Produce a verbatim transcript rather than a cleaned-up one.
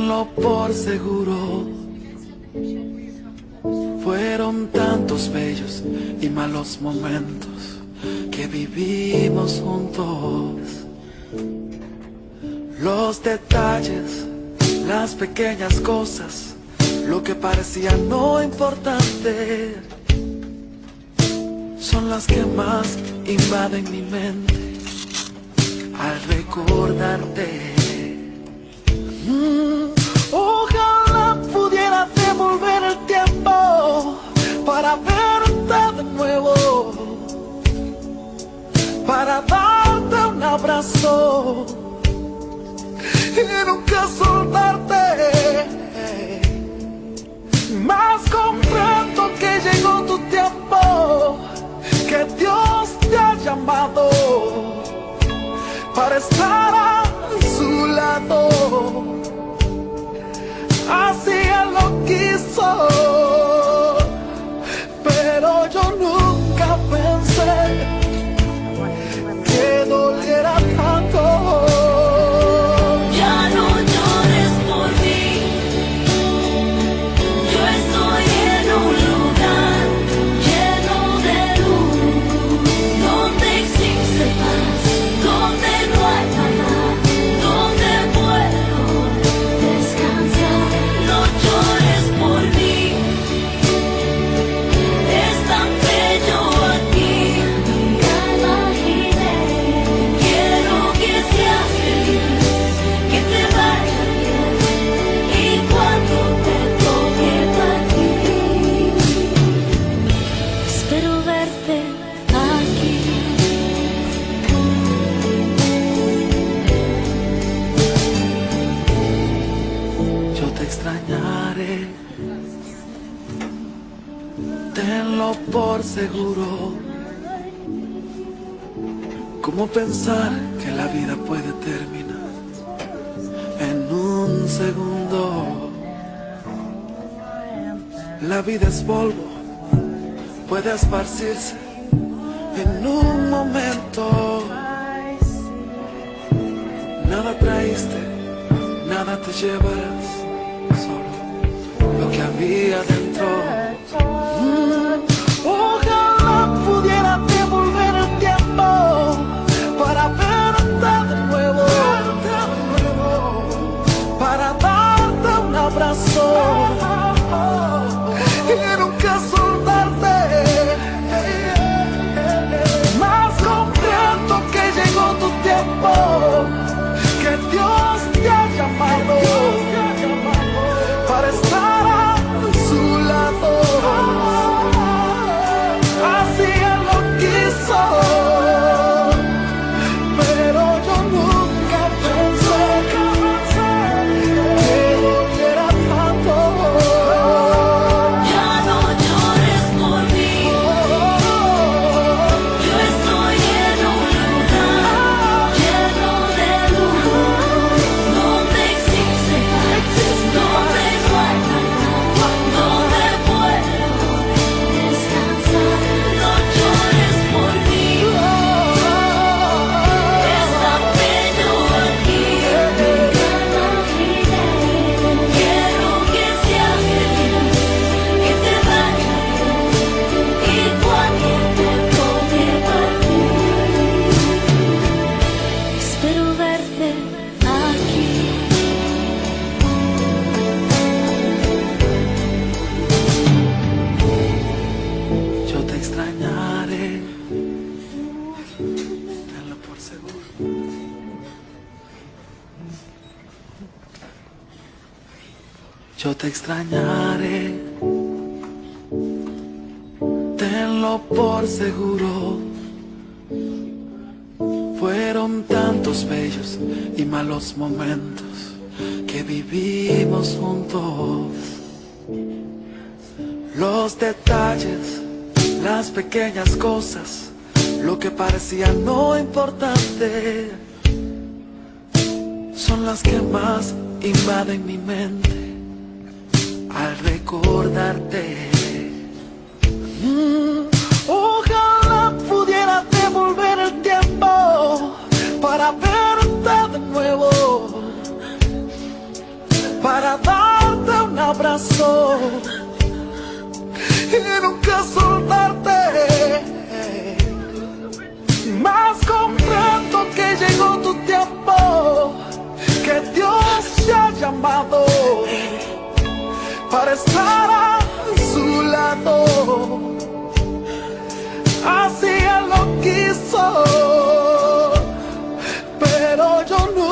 Tenlo por seguro, fueron tantos bellos y malos momentos que vivimos juntos. Los detalles, las pequeñas cosas, lo que parecía no importante, son las que más invaden mi mente al recordarte. Mm, ojalá pudiera devolver el tiempo para verte de nuevo, para darte un abrazo y nunca soltarte. Más comprendo que llegó tu tiempo, que Dios te ha llamado para estar a su lado. Así Él lo quiso, pero yo nunca pensé que doliera tanto. Ya no llores por mí, yo estoy en un lugar lleno de luz, donde existe paz, donde no hay nada, donde puedo descansar. No llores por mí, es tan bello aquí, nunca imaginé. Quiero que seas feliz, que te vaya bien, y cuando te toque partir, espero verte aquí. Yo te extrañaré, tenlo por seguro. ¿Cómo pensar que la vida puede terminar en un segundo? La vida es polvo, puede esparcirse en un momento. Nada traíste, nada te llevarás, solo lo que había dentro. Mm, ojalá pudiera devolver el tiempo para verte de nuevo, para darte un abrazo y nunca soltarte. Más comprendo que llegó tu tiempo, que Dios te ha llamado para estar a su lado. Así Él lo quiso, pero yo nunca pensé que doliera tanto. Ya no llores por mí, yo estoy en un lugar lleno de luz, donde existe paz, donde no hay nada, donde puedo descansar. No llores por mí, es tan bello aquí, nunca imaginé. Quiero que seas feliz, que te vaya bien, y cuando te toque partir, espero verte aquí. Yo te extrañaré, tenlo por seguro. Yo te extrañaré, tenlo por seguro. Fueron tantos bellos y malos momentos que vivimos juntos. Los detalles, las pequeñas cosas, lo que parecía no importante, son las que más invaden mi mente al recordarte. Mm, ojalá pudiera devolver el tiempo para verte de nuevo, para darte un abrazo y nunca soltarte. Más comprendo que llegó tu tiempo, que Dios te ha llamado para estar a su lado. Así Él lo quiso, pero yo no